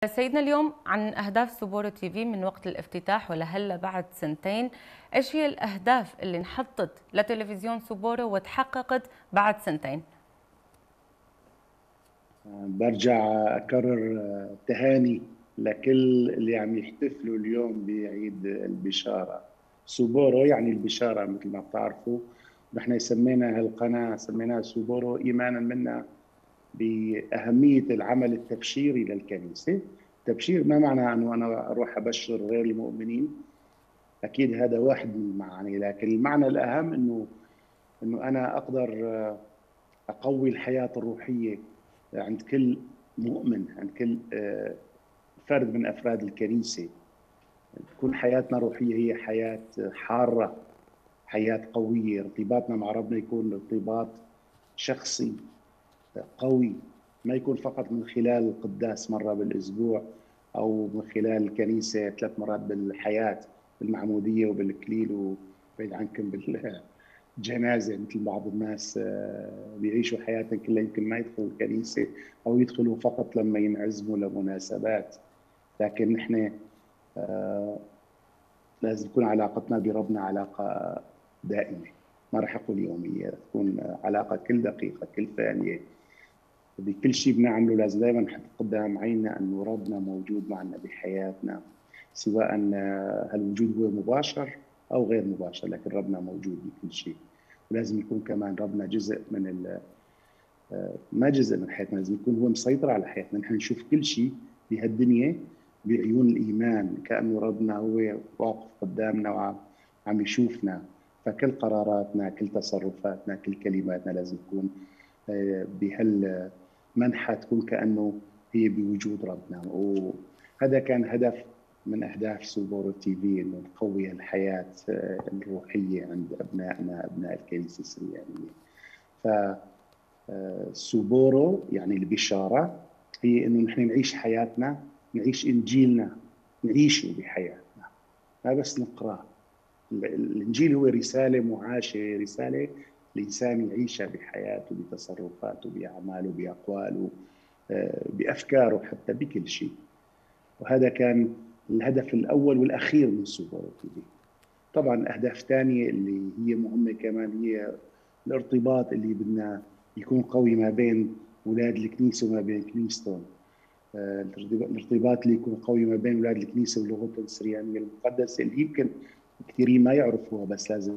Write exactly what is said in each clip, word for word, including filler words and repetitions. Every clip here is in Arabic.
سيدنا اليوم عن أهداف سوبورو تي في من وقت الافتتاح ولهلا بعد سنتين. إيش هي الأهداف اللي انحطت لتلفزيون سوبورو وتحققت بعد سنتين؟ برجع أكرر تهاني لكل اللي عم يحتفلوا اليوم بعيد البشارة. سوبورو يعني البشارة مثل ما بتعرفوا. نحن سمينا هالقناة سميناها سوبورو إيمانا منا بأهمية العمل التبشيري للكنيسة. تبشير ما معنى أنه أنا أروح أبشر غير المؤمنين، أكيد هذا واحد من المعاني، لكن المعنى الأهم أنه أنه أنا أقدر أقوي الحياة الروحية عند كل مؤمن، عند كل فرد من أفراد الكنيسة. تكون حياتنا روحية هي حياة حارة، حياة قوية، ارتباطنا مع ربنا يكون ارتباط شخصي قوي، ما يكون فقط من خلال القداس مرة بالأسبوع أو من خلال الكنيسة ثلاث مرات بالحياة، بالمعمودية وبالإكليل وبعيد عنكم بالجنازة مثل بعض الناس بيعيشوا حياتهم كلها يمكن ما يدخلوا الكنيسة أو يدخلوا فقط لما ينعزموا لمناسبات. لكن نحن لازم تكون علاقتنا بربنا علاقة دائمة، ما راح أقول يومية، تكون علاقة كل دقيقة كل ثانية. بكل شيء بنعمله لازم دائما نحط قدام عيننا أنه ربنا موجود معنا بحياتنا، سواء هالوجود هو مباشر أو غير مباشر، لكن ربنا موجود بكل شيء. ولازم يكون كمان ربنا جزء من ال ما جزء من حياتنا، لازم يكون هو مسيطر على حياتنا. نحن نشوف كل شيء بهالدنيا بعيون الإيمان، كأنه ربنا هو واقف قدامنا وعم يشوفنا، فكل قراراتنا كل تصرفاتنا كل كلماتنا لازم تكون بهالمنحى، تكون كأنه هي بوجود ربنا. وهذا كان هدف من أهداف سوبورو تي في، إنه نقوي الحياة الروحية عند أبنائنا أبناء الكنيسة السريانية. ف سوبورو يعني البشارة، هي إنه نحن نعيش حياتنا، نعيش إنجيلنا، نعيشه بحياتنا، ما بس نقرأ. الإنجيل هو رسالة معاشة، رسالة الإنسان يعيشها بحياته بتصرفاته بأعماله بأقواله بأفكاره حتى بكل شيء. وهذا كان الهدف الأول والأخير من سوبورو تي في. طبعا أهداف ثانية اللي هي مهمة كمان هي الارتباط اللي بدنا يكون قوي ما بين أولاد الكنيسة وما بين كنيستهم. الارتباط اللي يكون قوي ما بين أولاد الكنيسة ولغتهم السريانية المقدسة اللي يمكن كثيرين ما يعرفوها، بس لازم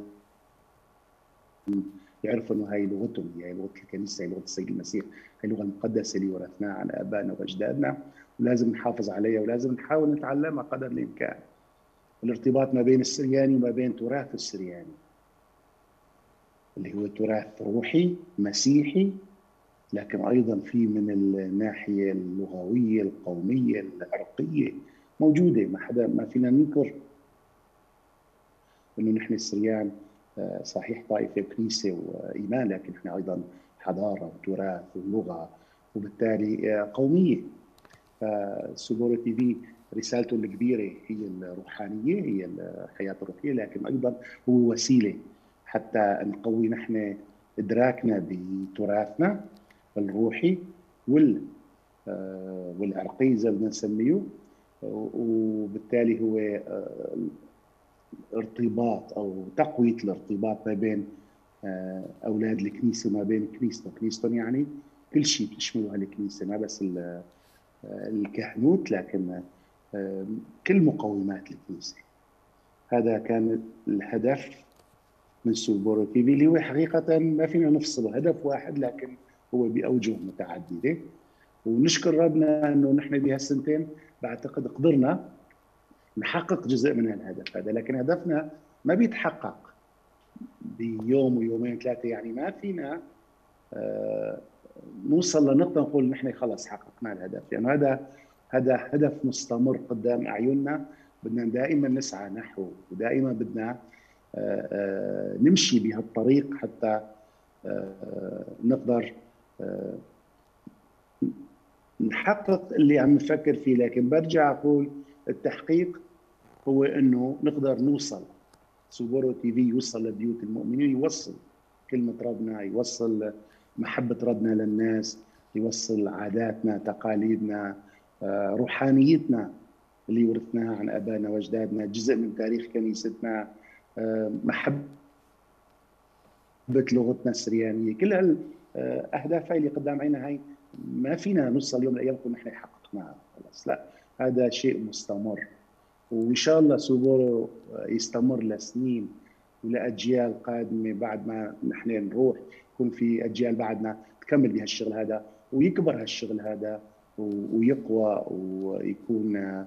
يعرفوا انه هاي لغتهم، هي لغه الكنيسه، هي لغه السيد المسيح، هي اللغه المقدسه اللي ورثناها عن ابائنا واجدادنا، ولازم نحافظ عليها ولازم نحاول نتعلمها قدر الامكان. الارتباط ما بين السرياني وما بين تراث السرياني اللي هو تراث روحي مسيحي، لكن ايضا في من الناحيه اللغويه القوميه العرقيه موجوده. ما حدا ما فينا ننكر انه نحن السريان صحيح طائفه وكنيسه وايمان، لكن احنا ايضا حضاره وتراث ولغه وبالتالي قوميه. فسوبورو تي في رسالته الكبيره هي الروحانيه، هي الحياه الروحيه، لكن ايضا هو وسيله حتى نقوي نحن ادراكنا بتراثنا الروحي وال والعرقي زي ما نسميه، وبالتالي هو ارتباط او تقويه الارتباط ما بين اولاد الكنيسه وما بين كنيستهم. كنيستهم يعني كل شيء بتشمله هالكنيسه، ما بس الكهنوت لكن كل مقومات الكنيسه. هذا كان الهدف من سوبورو تي في، اللي هو حقيقه ما فينا نفصله، هدف واحد لكن هو باوجه متعدده. ونشكر ربنا انه نحن بهالسنتين بعتقد قدرنا نحقق جزء من الهدف هذا، لكن هدفنا ما بيتحقق بيوم ويومين ثلاثه. يعني ما فينا آه نوصل لنقطه نقول نحن خلص حققنا الهدف، لانه يعني هذا هذا هدف مستمر قدام اعيننا، بدنا دائما نسعى نحوه ودائما بدنا آه آه نمشي بهالطريق حتى آه نقدر آه نحقق اللي عم نفكر فيه. لكن برجع اقول التحقيق هو انه نقدر نوصل، سوبورو تي في يوصل لبيوت المؤمنين، يوصل كلمة ربنا، يوصل محبة ربنا للناس، يوصل عاداتنا تقاليدنا روحانيتنا اللي ورثناها عن ابائنا واجدادنا، جزء من تاريخ كنيستنا، محبه لغتنا السريانيه، كل هالاهداف هاي اللي قدام عيننا هاي ما فينا نوصل يوم من الايام نكون نحن حققناها خلص، لا، هذا شيء مستمر، وان شاء الله سوبورو يستمر لسنين ولاجيال قادمه بعد ما نحن نروح، يكون في اجيال بعدنا تكمل بهالشغل هذا ويكبر هالشغل هذا ويقوى ويكون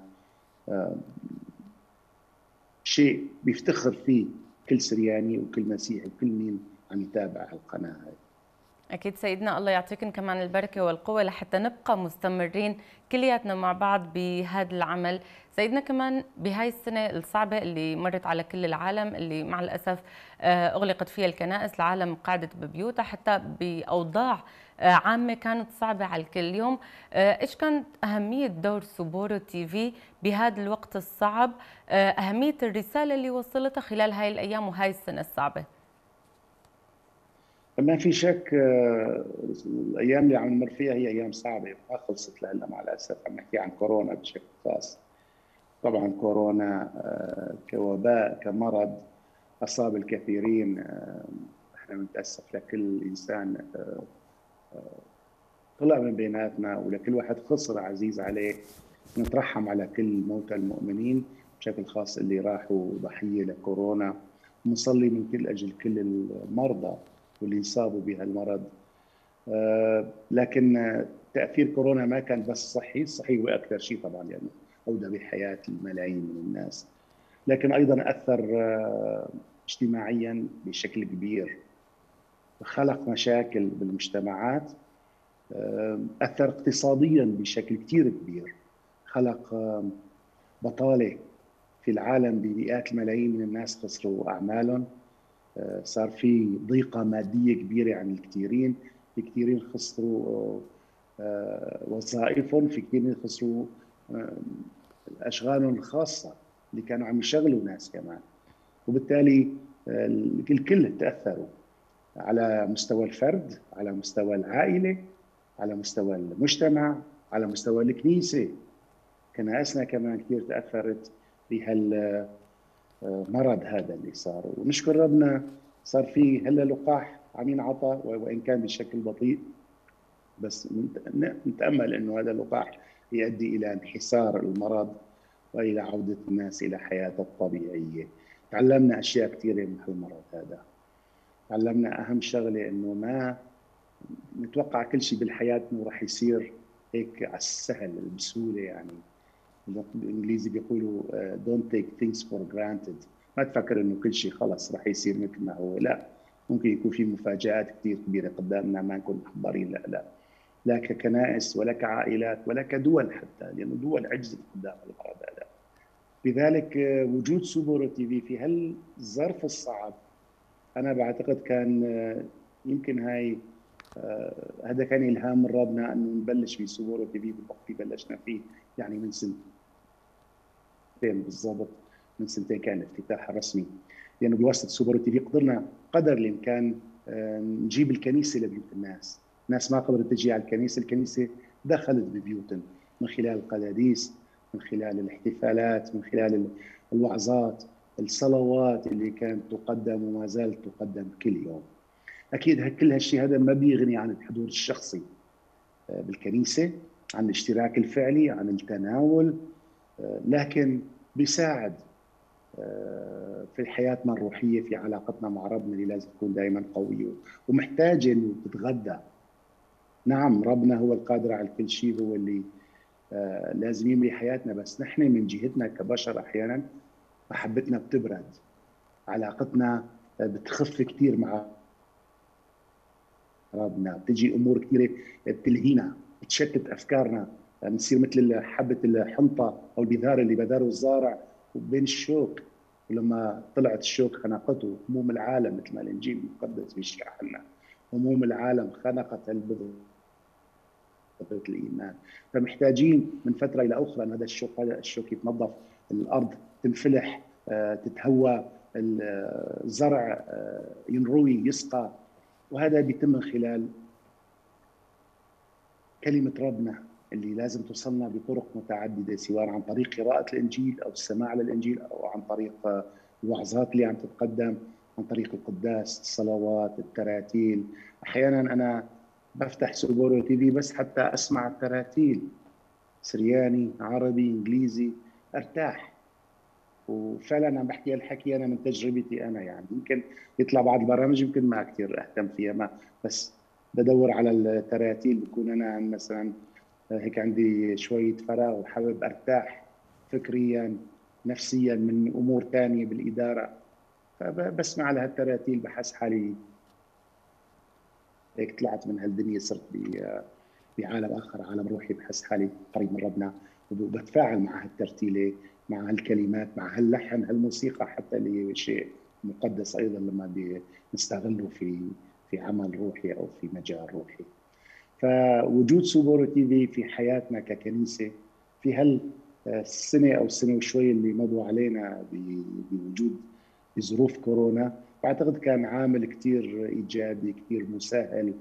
شيء بيفتخر فيه كل سرياني وكل مسيحي وكل مين عم يتابع القناه هاي. أكيد سيدنا، الله يعطيكم كمان البركة والقوة لحتى نبقى مستمرين كلياتنا مع بعض بهذا العمل. سيدنا كمان بهاي السنة الصعبة اللي مرت على كل العالم، اللي مع الأسف أغلقت فيها الكنائس، العالم قعدت ببيوتها حتى بأوضاع عامة كانت صعبة على الكل. اليوم إيش كانت أهمية دور سوبورو تي في بهذا الوقت الصعب؟ أهمية الرسالة اللي وصلتها خلال هاي الأيام وهاي السنة الصعبة؟ ما في شك الايام اللي عم نمر فيها هي ايام صعبه، ما خلصت لهلا مع الاسف. عم نحكي عن كورونا بشكل خاص. طبعا كورونا كوباء كمرض اصاب الكثيرين، احنا بنتاسف لكل انسان طلع من بيناتنا ولكل واحد خسر عزيز عليه. نترحم على كل موتى المؤمنين بشكل خاص اللي راحوا ضحيه لكورونا، ونصلي من كل اجل كل المرضى واللي انصابوا بهالمرض. آه لكن تاثير كورونا ما كان بس صحي، صحي هو اكثر شيء طبعا لانه يعني اودى بحياه الملايين من الناس، لكن ايضا اثر آه اجتماعيا بشكل كبير، خلق مشاكل بالمجتمعات، آه اثر اقتصاديا بشكل كثير كبير، خلق آه بطاله في العالم بمئات الملايين من الناس خسروا اعمالهم، صار في ضيقة مادية كبيرة عن الكثيرين، في كثيرين خسروا وظائفهم، في كثيرين خسروا أشغالهم الخاصة اللي كانوا عم يشغلوا ناس كمان، وبالتالي الكل تأثروا على مستوى الفرد، على مستوى العائلة، على مستوى المجتمع، على مستوى الكنيسة. كنائسنا كمان كثير تأثرت بهال مرض هذا اللي صار، ونشكر ربنا صار في هلا لقاح عم ينعطى وان كان بشكل بطيء، بس نتامل انه هذا اللقاح يؤدي الى انحسار المرض والى عوده الناس الى حياتها الطبيعيه. تعلمنا اشياء كثيره من هالمرض هذا. تعلمنا اهم شغله انه ما نتوقع كل شيء بالحياه انه راح يصير هيك على السهل بسهوله، يعني بالانجليزي بيقولوا don't take things for granted، ما تفكر انه كل شيء خلص رح يصير مثل ما هو، لا، ممكن يكون في مفاجآت كثير كبيره قدامنا ما نكون محضرين لا لا لا ككنائس ولا كعائلات ولا كدول حتى، لانه دول عجزت قدام المرض هذا. لذلك وجود سوبورو تي في في هالظرف الصعب انا بعتقد كان يمكن هاي هذا كان الهام من ربنا انه نبلش بسوبورو تي في بالوقت اللي بلشنا فيه، يعني من سنتين بالضبط، من سنتين كان الافتتاح الرسمي، لانه يعني بواسطه سوبر تي في قدرنا قدر الامكان نجيب الكنيسه لبيوت الناس، ناس ما قدرت تجي على الكنيسه، الكنيسه دخلت ببيوتهم من خلال القداديس، من خلال الاحتفالات، من خلال الوعظات، الصلوات اللي كانت تقدم وما زالت تقدم كل يوم. اكيد كل هالشيء هذا ما بيغني عن الحضور الشخصي بالكنيسه، عن الاشتراك الفعلي، عن التناول، لكن بيساعد في حياتنا الروحيه، في علاقتنا مع ربنا اللي لازم تكون دائما قويه ومحتاجه انه تتغذى. نعم ربنا هو القادر على كل شيء، هو اللي لازم يملي حياتنا، بس نحن من جهتنا كبشر احيانا محبتنا بتبرد، علاقتنا بتخف كثير مع ربنا، بتجي امور كثيره بتلهينا، بتشتت افكارنا، بنصير مثل حبه الحنطه او البذار اللي بذاره الزارع وبين الشوك، ولما طلعت الشوك خنقته هموم العالم، مثل ما الانجيل المقدس بيشرح لنا، هموم العالم خنقت البذره الايمان. فمحتاجين من فتره الى اخرى ان هذا الشوك هذا الشوك يتنظف، الارض تنفلح، تتهوى، الزرع ينروي يسقى، وهذا بيتم من خلال كلمة ربنا اللي لازم توصلنا بطرق متعدده، سواء عن طريق قراءه الانجيل او السماع للانجيل، او عن طريق الوعظات اللي عم تتقدم، عن طريق القداس، الصلوات، التراتيل. احيانا انا بفتح سوبورو تي في بس حتى اسمع التراتيل، سرياني، عربي، انجليزي، ارتاح. وفعلا عم بحكي هالحكي انا من تجربتي انا، يعني يمكن يطلع بعض البرامج يمكن ما كثير اهتم فيها، ما بس بدور على التراتيل، بكون انا مثلا هيك عندي شويه فراغ وحابب ارتاح فكريا نفسيا من امور ثانيه بالاداره، فبسمع لها التراتيل، بحس حالي هيك طلعت من هالدنيا، صرت بعالم اخر، عالم روحي، بحس حالي قريب من ربنا، وبتفاعل مع هالترتيله، مع هالكلمات، مع هاللحن، هالموسيقى حتى، اللي شيء مقدس ايضا لما بنستغله في في عمل روحي او في مجال روحي. فوجود سوبورو تي في في حياتنا ككنيسه في هالسنه او السنه وشوي اللي مضوا علينا بوجود ظروف كورونا، بعتقد كان عامل كثير ايجابي، كثير مساهل،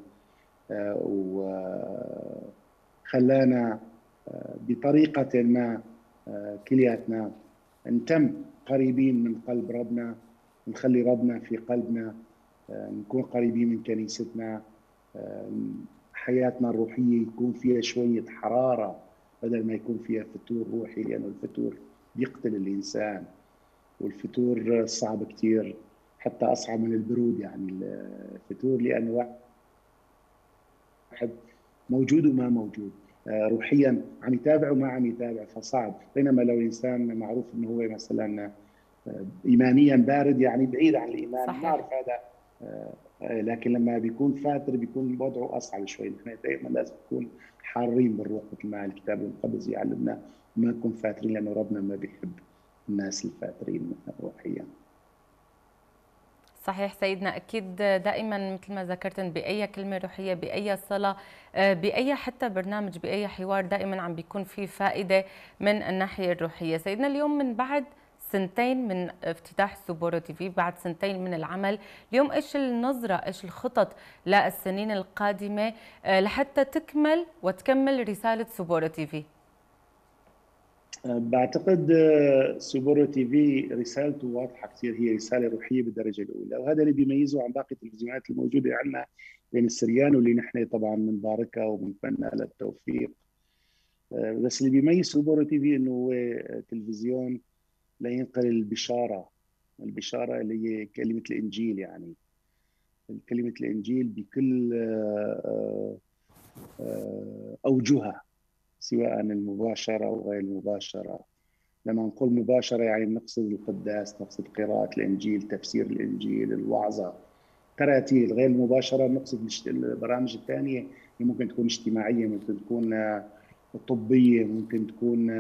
وخلانا بطريقة ما كلياتنا نتم قريبين من قلب ربنا، ونخلي ربنا في قلبنا، نكون قريبين من كنيستنا، حياتنا الروحية يكون فيها شوية حرارة بدل ما يكون فيها فتور روحي، لأنه الفتور بيقتل الإنسان، والفتور صعب كثير، حتى أصعب من البرود. يعني الفتور لأنه واحد موجود وما موجود، روحيا عم يتابع وما عم يتابع، فصعب. بينما لو انسان معروف انه هو مثلا ايمانيا بارد، يعني بعيد عن الايمان، بنعرف صحيح. هذا، لكن لما بيكون فاتر بيكون وضعه اصعب شوي. نحن دائما لازم نكون حارين بالروح مثل ما الكتاب المقدس يعلمنا، وما نكون فاترين، لانه ربنا ما بيحب الناس الفاترين روحيا. صحيح سيدنا، أكيد دائما مثل ما ذكرت، بأي كلمة روحية، بأي صلاة، بأي حتى برنامج، بأي حوار، دائما عم بيكون في فائدة من الناحية الروحية. سيدنا اليوم من بعد سنتين من افتتاح سوبورو تي في، بعد سنتين من العمل، اليوم ايش النظرة، ايش الخطط للسنين القادمة لحتى تكمل وتكمل رسالة سوبورو تي في؟ بعتقد سوبورو تي في رسالته واضحه كثير، هي رساله روحيه بالدرجه الاولى، وهذا اللي بيميزه عن باقي التلفزيونات الموجوده عندنا بين السريان، واللي نحن طبعا بنباركها وبنتمنى لها التوفيق. بس اللي بيميز سوبورو تي في انه هو تلفزيون لا ينقل البشاره، البشاره اللي هي كلمه الانجيل، يعني كلمه الانجيل بكل اوجهها، سواء المباشره او غير المباشره. لما نقول مباشرة يعني نقصد القداس، نقصد قراءة الإنجيل، تفسير الإنجيل، الوعظة، تراتيل. غير المباشرة نقصد البرامج الثانية اللي ممكن تكون اجتماعية، ممكن تكون طبية، ممكن تكون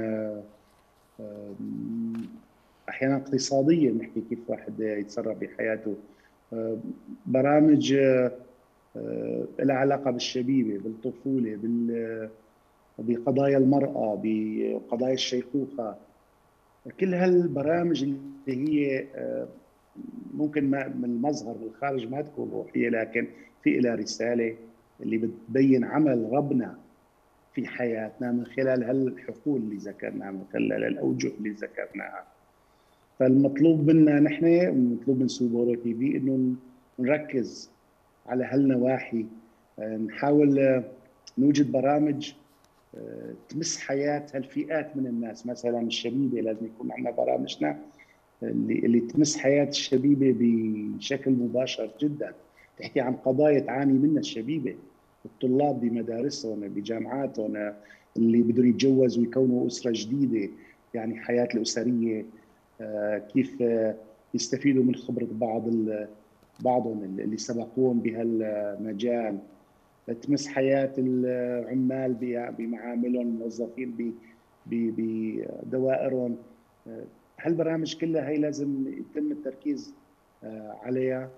أحيانا اقتصادية، نحكي كيف واحد يتصرف بحياته، برامج لها علاقة بالشبيبة، بالطفولة، بقضايا المرأة، بقضايا الشيخوخة. كل هالبرامج اللي هي ممكن ما من المظهر بالخارج ما تكون روحيه، لكن في لها رساله اللي بتبين عمل ربنا في حياتنا من خلال هالحقول اللي ذكرناها، من خلال الاوجه اللي ذكرناها. فالمطلوب منا نحن، المطلوب من سوبورو تي في، انه نركز على هالنواحي، نحاول نوجد برامج تمس حياه هالفئات من الناس. مثلا الشبيبه لازم يكون عندنا برامجنا اللي اللي تمس حياه الشبيبه بشكل مباشر جدا، تحكي عن قضايا تعاني منها الشبيبه، الطلاب بمدارسهم، بجامعاتهم، اللي بدهم يتجوزوا ويكونوا اسره جديده، يعني حياه الاسريه، كيف يستفيدوا من خبره بعض بعضهم اللي سبقوهم بهالمجال، تمس حياه العمال بمعاملهم، الموظفين بدوائرهم. هالبرامج كلها هي لازم يتم التركيز عليها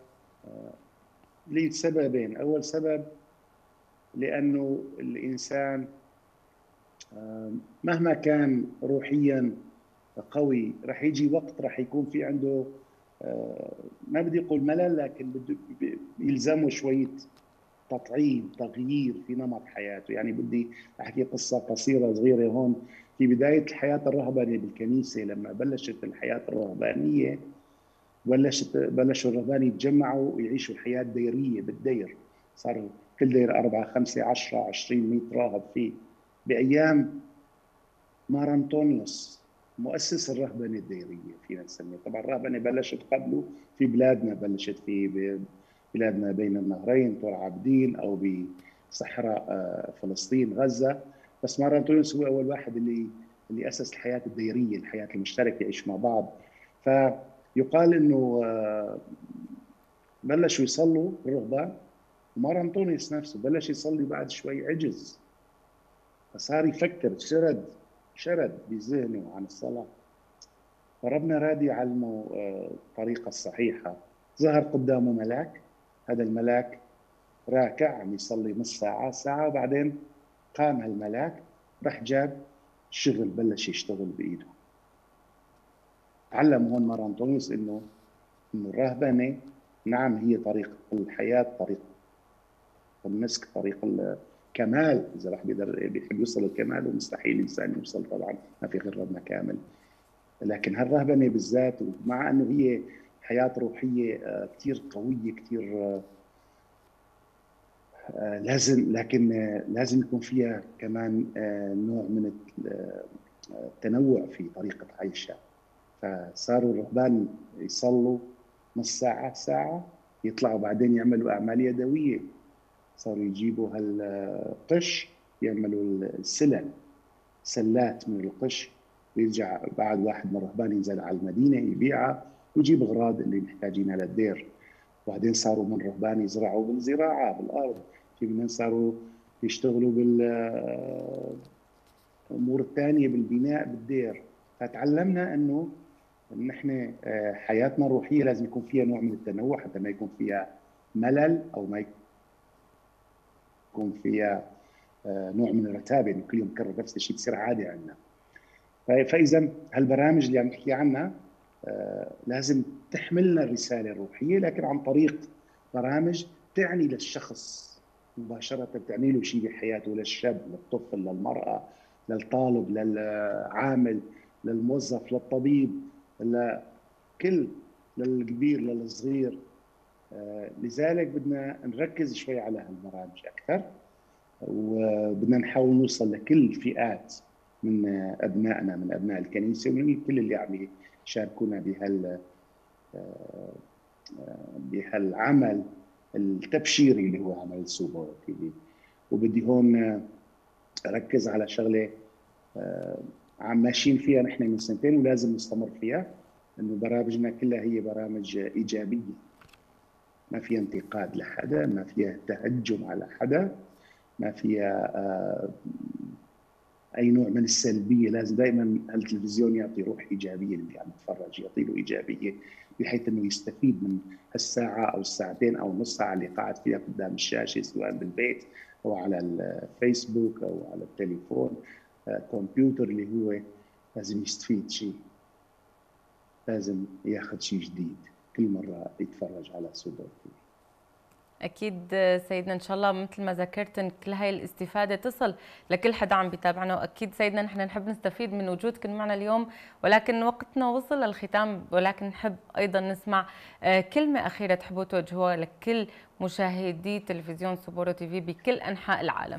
لسببين. اول سبب لانه الانسان مهما كان روحيا قوي رح يجي وقت رح يكون في عنده، ما بدي اقول ملل، لكن بده يلزمه شويه تطعيم، تغيير في نمط حياته. يعني بدي احكي قصه قصيره صغيره هون. في بدايه الحياه الرهبانيه بالكنيسه، لما بلشت الحياه الرهبانيه، بلشت بلشوا الرهبان يتجمعوا ويعيشوا الحياه الديريه بالدير. صار كل دير أربعة خمسة عشرة عشرين مئة راهب فيه. بايام مار أنطونيوس مؤسس الرهبنه الديريه فينا نسميه. طبعا الرهبنه بلشت قبله في بلادنا، بلشت في بلادنا بين النهرين، طور عابدين او بصحراء آه، فلسطين غزه. بس مار أنطونيوس هو اول واحد اللي اللي اسس الحياه الديريه، الحياه المشتركه، يعيش مع بعض. فيقال انه آه، بلشوا يصلوا الرهبان، ومار أنطونيوس نفسه بلش يصلي، بعد شوي عجز، فصار يفكر، شرد شرد بذهنه عن الصلاة. فربنا راد يعلمه آه، الطريقة الصحيحة. ظهر قدامه ملاك، هذا الملاك راكع عم يصلي نص ساعة ساعة، وبعدين قام هالملاك، راح جاب شغل، بلش يشتغل بإيده. تعلم هون مار أنطونيوس إنه إنه الرهبنة نعم هي طريق الحياة، طريق المسك، طريق الكمال. إذا راح بيقدر بيحب يوصل للكمال، ومستحيل إنسان يوصل طبعا، ما في غير ربنا كامل. لكن هالرهبنه بالذات، ومع انه هي حياه روحيه آه، كثير قويه، كثير آه، آه، لازم، لكن آه، لازم يكون فيها كمان آه، نوع من الت- آه، التنوع في طريقه عيشها. فصاروا الرهبان يصلوا نص ساعه ساعه، يطلعوا بعدين يعملوا اعمال يدويه. صاروا يجيبوا هالقش، يعملوا السلل، سلات من القش، ويرجع بعد واحد من الرهبان ينزل على المدينه يبيعها ويجيب اغراض اللي محتاجينها للدير. وبعدين صاروا من رهبان يزرعوا بالزراعه بالارض، في منهم صاروا يشتغلوا بالامور الثانيه، بالبناء بالدير. فتعلمنا انه نحن آه، حياتنا الروحيه لازم يكون فيها نوع من التنوع، حتى ما يكون فيها ملل، او ما يكون فيها آه، نوع من الرتابه، انه كل يوم نكرر نفس الشيء تصير عاده عندنا. فاذا هالبرامج اللي عم نحكي عنها آه، لازم تحملنا الرساله الروحيه، لكن عن طريق برامج تعني للشخص مباشره، تعني له شيء بحياته، للشاب، للطفل، للمراه، للطالب، للعامل، للموظف، للطبيب، لكل، للكبير، للصغير. آه، لذلك بدنا نركز شوي على هالبرامج اكثر، وبدنا نحاول نوصل لكل فئات من ابنائنا، من ابناء الكنيسه، ومن كل اللي عم يشاركونا بهال بهالعمل التبشيري اللي هو عمل سوبر تي في. وبدي هون اركز على شغله عم ماشيين فيها نحن من سنتين ولازم نستمر فيها، انه برامجنا كلها هي برامج ايجابيه، ما فيها انتقاد لحدا، ما فيها تهجم على حدا، ما فيها اي نوع من السلبيه. لازم دائما التلفزيون يعطي روح ايجابيه للي عم يتفرج، يعطي له ايجابيه، بحيث انه يستفيد من هالساعه او الساعتين او نص ساعه اللي قاعد فيها قدام الشاشه، سواء بالبيت او على الفيسبوك او على التليفون، كمبيوتر، اللي هو لازم يستفيد شيء، لازم ياخذ شيء جديد كل مره يتفرج على سوبر تي في. أكيد سيدنا، إن شاء الله مثل ما ذكرت إن كل هاي الاستفادة تصل لكل حدا عم بيتابعنا. وأكيد سيدنا نحن نحب نستفيد من وجودكم معنا اليوم، ولكن وقتنا وصل للختام، ولكن نحب أيضا نسمع كلمة أخيرة تحبوا توجهوها لكل مشاهدي تلفزيون سوبورو تي في بكل أنحاء العالم.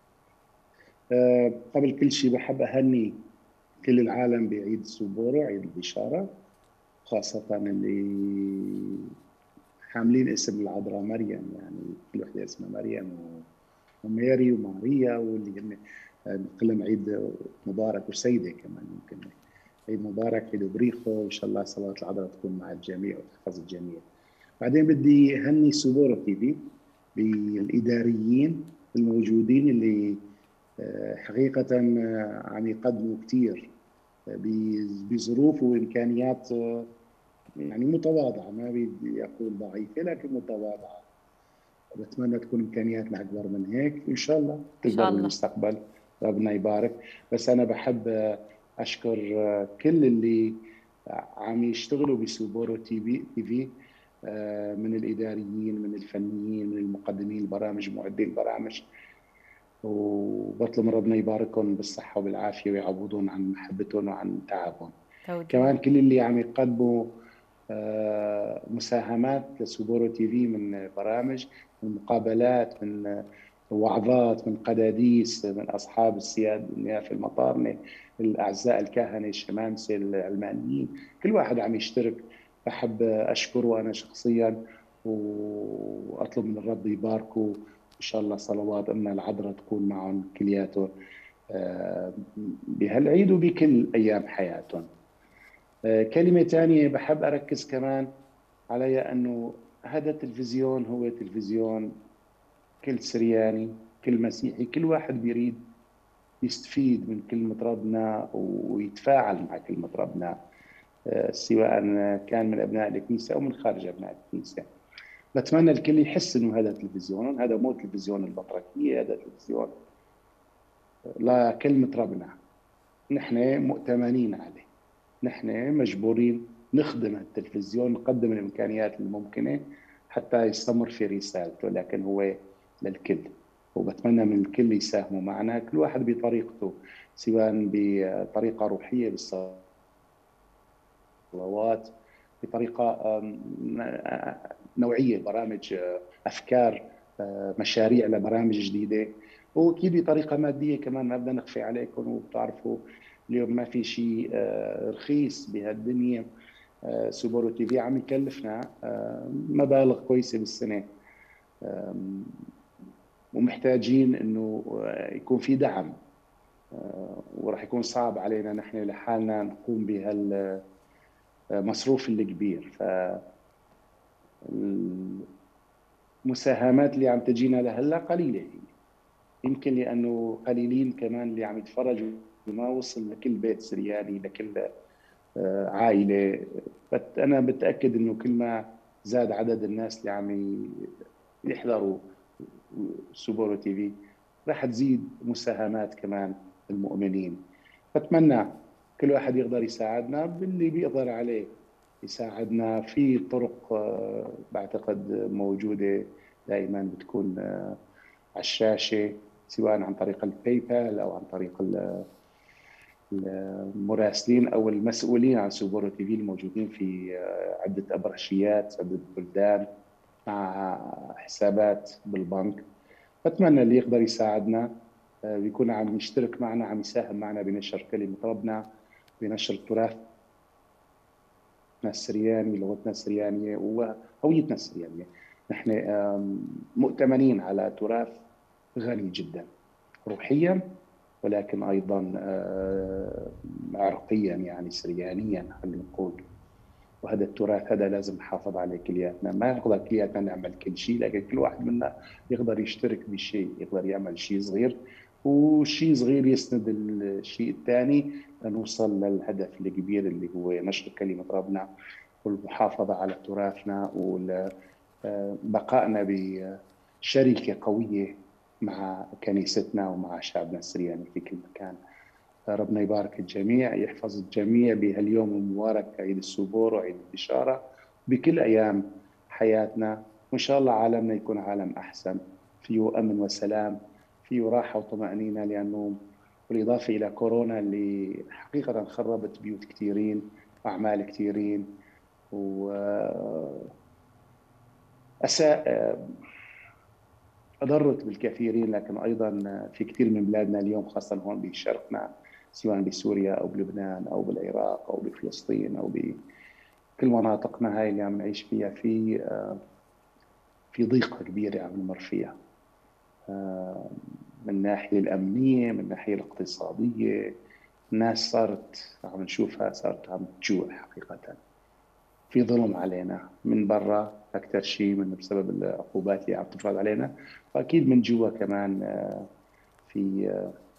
أه قبل كل شيء بحب أهني كل العالم بعيد سوبورو، عيد البشارة، خاصة اللي حاملين اسم العذراء مريم. يعني كل وحده اسمها مريم وماري وماريا، واللي هن بنقول لهم عيد مبارك، وسيده كمان يمكن عيد مبارك، عيد بريخو، وان شاء الله صلاه العذراء تكون مع الجميع وتحفظ الجميع. بعدين بدي هني سوبورو تي في بالاداريين الموجودين، اللي حقيقه عم يقدموا كثير بظروف وامكانيات يعني متواضعه، ما بدي اقول ضعيفه لكن متواضعه. بتمنى تكون امكانياتنا اكبر من هيك، ان شاء الله إن تكبر شاء الله. بالمستقبل، ربنا يبارك. بس انا بحب اشكر كل اللي عم يشتغلوا بسوبورو تي في تي في من الإداريين، من الفنيين، من المقدمين البرامج، معدي البرامج. وبطلب من ربنا يباركهم بالصحة وبالعافية ويعوضون عن محبتهم وعن تعبهم. توجيه. كمان كل اللي عم يقدموا مساهمات لسوبورو تي في من برامج، من مقابلات، من وعظات، من قداديس، من أصحاب السيادة في المطار، من الأعزاء الكهنة، الشمامسة، العلمانيين، كل واحد عم يشترك. بحب أشكره أنا شخصيا وأطلب من الرب يباركه، إن شاء الله صلوات أمنا العذراء تكون معهم كلياتهم بهالعيد وبكل أيام حياتهم. كلمة ثانية بحب أركز كمان عليها، أنه هذا التلفزيون هو تلفزيون كل سرياني، كل مسيحي، كل واحد بيريد يستفيد من كلمة ربنا ويتفاعل مع كلمة ربنا، سواء كان من أبناء الكنيسة أو من خارج أبناء الكنيسة. بتمنى الكل يحس أنه هذا تلفزيون، هذا مو تلفزيون البطركية، هذا تلفزيون لكلمة ربنا. نحن مؤتمنين عليه، نحن مجبورين نخدم التلفزيون، نقدم الإمكانيات الممكنة حتى يستمر في رسالته، لكن هو للكل. وبتمنى من الكل يساهموا معنا، كل واحد بطريقته، سواء بطريقة روحية بالصلوات، بطريقة نوعية، برامج، أفكار، مشاريع لبرامج جديدة، واكيد بطريقه ماديه كمان. ما بدنا نخفي عليكم، وبتعرفوا اليوم ما في شيء رخيص بهالدنيا. سوبورو تي في عم يكلفنا مبالغ كويسه بالسنه، ومحتاجين انه يكون في دعم، وراح يكون صعب علينا نحن لحالنا نقوم بهالمصروف الكبير. ف المساهمات اللي عم تجينا لهلا قليله، هي يمكن لانه قليلين كمان اللي عم يتفرجوا، ما وصل لكل بيت سرياني، لكل عائله. انا متاكد انه كل ما زاد عدد الناس اللي عم يحضروا سوبورو تي في راح تزيد مساهمات كمان المؤمنين. بتمنى كل واحد يقدر يساعدنا باللي بيقدر عليه، يساعدنا في طرق بعتقد موجوده دائما بتكون على الشاشه، سواء عن طريق الباي بال او عن طريق المراسلين او المسؤولين عن سوبورو تي في الموجودين في عده ابرشيات، عده بلدان، مع حسابات بالبنك. بتمنى اللي يقدر يساعدنا بيكون عم يشترك معنا، عم يساهم معنا بنشر كلمه ربنا، بنشر تراثنا السرياني، لغتنا السريانيه وهويتنا السريانيه. نحن مؤتمنين على تراث غني جدا روحيا، ولكن ايضا عرقيا، يعني سريانيا خلينا نقول. وهذا التراث هذا لازم نحافظ عليه كلياتنا. ما نقدر كلياتنا نعمل كل شيء، لكن كل واحد منا يقدر يشترك بشيء، يقدر يعمل شيء صغير، وشيء صغير يسند الشيء الثاني لنوصل للهدف الكبير اللي هو نشر كلمة ربنا والمحافظة على تراثنا وبقائنا بشركة قوية مع كنيستنا ومع شعبنا السرياني في كل مكان. ربنا يبارك الجميع، يحفظ الجميع بهاليوم المبارك، عيد السبور وعيد البشارة، بكل أيام حياتنا. وإن شاء الله عالمنا يكون عالم أحسن، فيه أمن وسلام، فيه راحة وطمأنينة، لأنه بالإضافة إلى كورونا اللي حقيقة خربت بيوت كثيرين وأعمال كثيرين وأساء أضرت بالكثيرين، لكن أيضا في كثير من بلادنا اليوم، خاصة هون بشرقنا، سواء بسوريا أو بلبنان أو بالعراق أو بفلسطين أو بكل مناطقنا هاي اللي عم نعيش فيها، في في ضيقة كبيرة عم نمر فيها، من الناحية الأمنية، من الناحية الاقتصادية. الناس صارت عم نشوفها صارت عم تجوع حقيقة، في ظلم علينا من برا أكثر شيء من بسبب العقوبات اللي عم تفرض علينا، وأكيد من جوا كمان في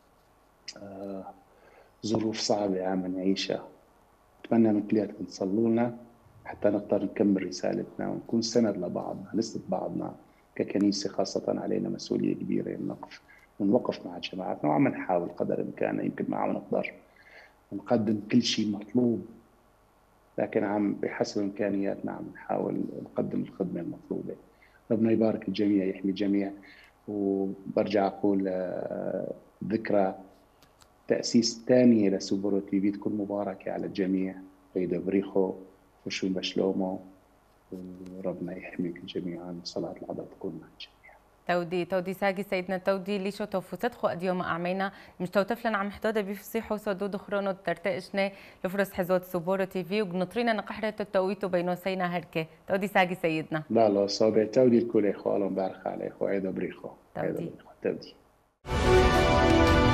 ظروف صعبة عم نعيشها. أتمنى من كلياتكم تصلوا لنا حتى نقدر نكمل رسالتنا ونكون سند لبعضنا، نسند بعضنا ككنيسة. خاصة علينا مسؤولية كبيرة، نقف ونوقف مع جماعتنا، وعم نحاول قدر الإمكان. يمكن ما عم نقدر نقدم كل شيء مطلوب لكن عم بحسب إمكانياتنا عم نحاول نقدم الخدمة المطلوبة. ربنا يبارك الجميع، يحمي الجميع. وبرجع أقول ذكرى تأسيس ثانية لسوبرو تي في تكون مباركة على الجميع. عيد بريخو وشو بشلومو، وربنا يحميك جميعا، وصلاة العضاء تكون مع الجميع. تودي تودي ساقي سيدنا تودي ليشو توفو تدخو أديو ما أعمينا مش توتفلن عم حدودة بيفصيحو سودود خرونو ترتقشنا لفرس حزوت سوبورو تي في وبنطرينا نقحرة التويتو بينو سينا هركة. تودي ساقي سيدنا. لا لا صوبي تودي الكل إخوة، الله مبارك عليك، وعيد بريخو. تودي عيد بريخو تودي.